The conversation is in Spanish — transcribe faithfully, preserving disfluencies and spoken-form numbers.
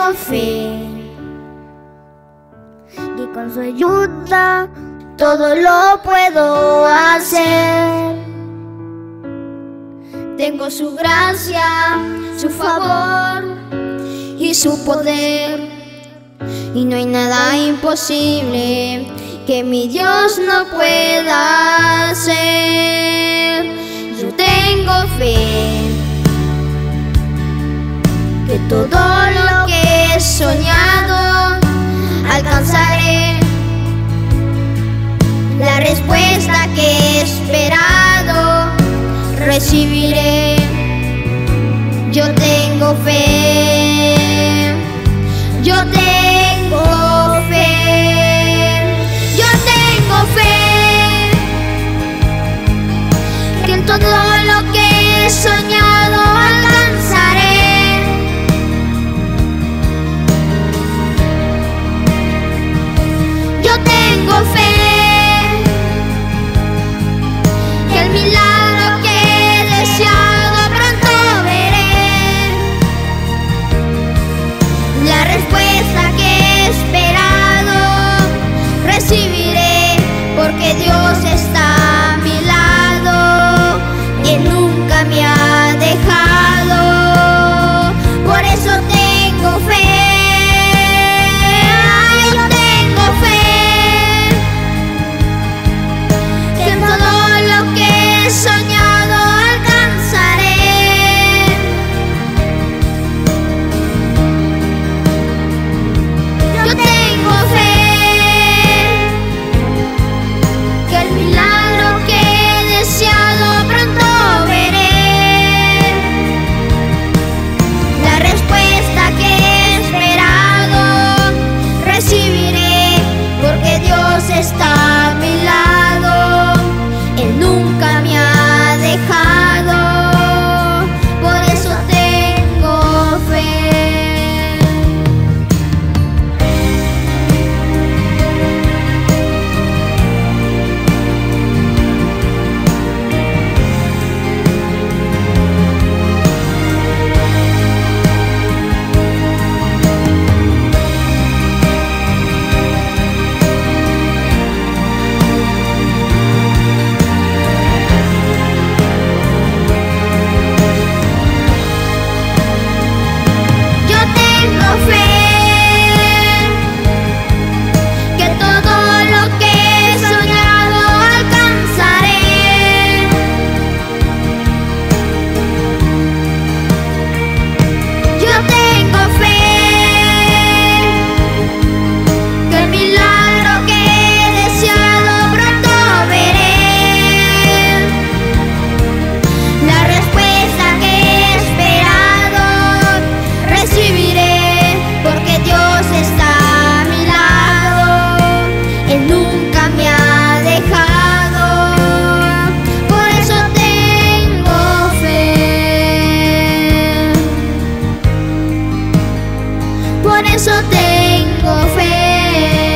tengo fe y con su ayuda todo lo puedo hacer. Tengo su gracia, su favor y su poder, y no hay nada imposible que mi Dios no pueda hacer. Yo tengo fe que todo lo que he soñado alcanzaré, la respuesta que he esperado recibiré. Yo tengo fe, yo tengo fe, yo tengo fe que en todo lo que he soñado alcanzaré. Yo tengo fe que el milagro que he deseado pronto veré, la respuesta que he esperado recibiré, porque Dios está a mi lado y Él nunca me ha dejado. Por eso tengo fe, ay, yo tengo fe que en todo lo que he soñado alcanzaré. Yo tengo fe que el milagro que he deseado pronto veré, la respuesta que he esperado recibiré, porque Dios está a mi lado, Él nunca me ha dejado. Por eso tengo fe. Yo tengo fe que todo lo que he soñado alcanzaré. Yo tengo fe que el milagro que he deseado pronto veré, la respuesta que he esperado recibiré, porque Dios está a mi lado, Él nunca me ha dejado. Por eso tengo fe, por eso tengo fe.